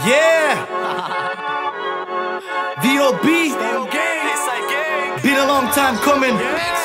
Yeah. V.O.B. Been a long time coming.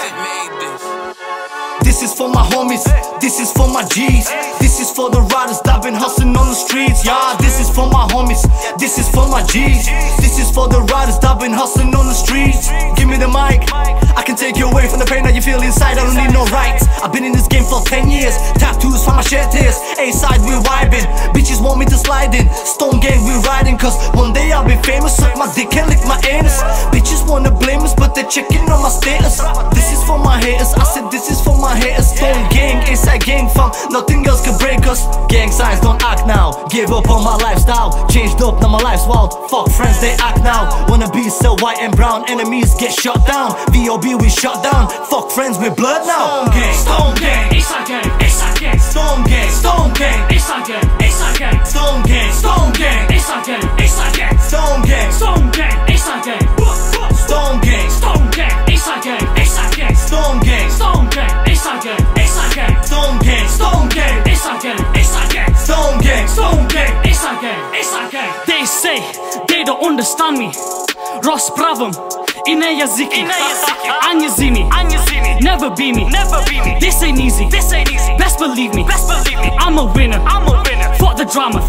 This is for my homies, this is for my G's. This is for the riders that been hustling on the streets. Yeah, this is for my homies, this is for my G's. This is for the riders that been hustling on the streets. Give me the mic, I can take you away from the pain that you feel inside. I don't need no rights, I've been in this game for 10 years. Tattoos from my shed tears, A-side we vibing. Bitches want me to slide in, Stone Gang we riding. Cause one day I'll be famous, suck my dick and lick my anus. Bitches wanna blame us but they're checking on my status. This is for my haters, I said this is for my haters. Stone Gang, A-side gang fam, nothing else can break us. Gang signs don't act now, gave up on my lifestyle. Changed up, now my life's wild. Fuck friends, they act now. Wanna be so white and brown, enemies get shut down. V.O.B. we shut down, fuck friends we blood now. Stone Gang, A-side gang, A-side gang. Stone Gang, Stone Gang, A-side gang, A-side gang. Stone Gang, Stone Gang, A-side gang, A-side gang. Stone Gang, Stone Gang, A-side gang. Stone Gang, Stone Gang, A-side gang, A-side gang. Stone Gang, Stone Gang, A-side gang, A-side gang. Stone Gang, Stone Gang, A-side gang, A-side gang. Stone Gang, Stone Gang, A-side gang, A-side gang. They say they don't understand me. Rozpravam I ne jaziki, Anje zimi, never be me. This ain't easy, best believe me. I'm a winner, fuck the drama.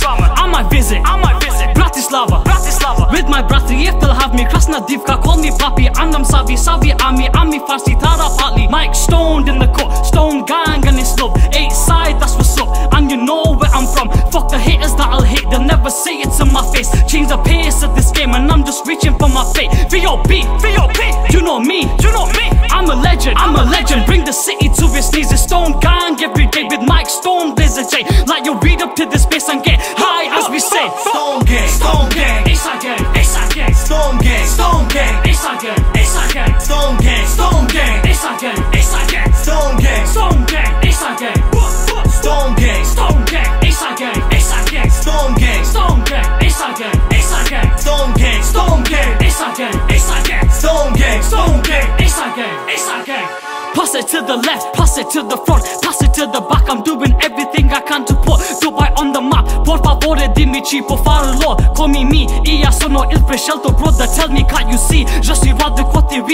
I might visit Bratislava. With my bratri, if they'll have me, Krasna Divka, call me papi. Andam savi, ami farsi, tara patli. Mike stoned in the court, Stone Gang and it's love. A-side, that's what's up, and you know where I'm from. Fuck the haters that I'll hate, they'll never say it to my face. Change the pace of this game and I'm just reaching for my fate. V.O.B, you know me, I'm a legend, bring the city to its knees. It's Stone Gang every day with Mike Stone, Blazer J. Like you read up to this space and get high as we say. Stone Gang, Stone Gang, A-side gang, A-side gang. Stone Gang, Stone Gang, A-side gang, A-side gang. Stone Gang, Stone Gang, A-side gang, A-side gang. Stone Gang, Stone Gang, A-side gang. Stone Gang, Stone Gang, A-side gang, A-side gang. Stone Gang, Stone Gang, A-side gang, A-side gang. Stone Gang, Stone Gang, A-side gang, A-side gang. Stone Gang, Stone Gang, A-side gang, A-side gang. Pass it to the left, pass it to the front, pass it to the back. I'm doing everything I can to put Dubai on the map. Por favore dimmi cipo farlo come me. Io sono il prescelto, brother, tell me can't you see? Je suis roi de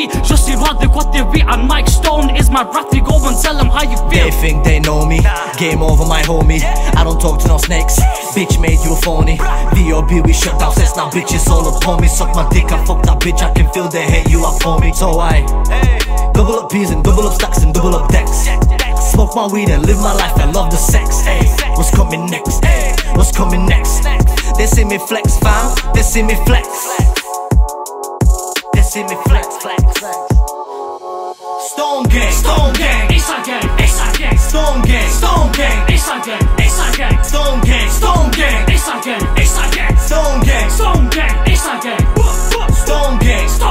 côté oui, and Mike Stone is my brother. Go and tell him how you feel. They think they know me, game over my homie. I don't talk to no snakes, bitch made you a phony. V.O.B. we shut down sets, now bitches all upon me. Suck my dick, I fuck that bitch, I can feel they hate you up for me. So I double up peas and double up stacks and double up decks. Smoke my weed and live my life and love the sex. What's coming next? What's coming next? They see me flex, fam, they see me flex. They see me flex. Stone Gang, Stone Gang, A-side gang, A-side gang. Stone Gang, Stone Gang, A-side gang, A-side gang. Stone Gang, Stone Gang, A-side gang, A-side gang. Stone Gang, Stone Gang, A-side gang. Stone Gang,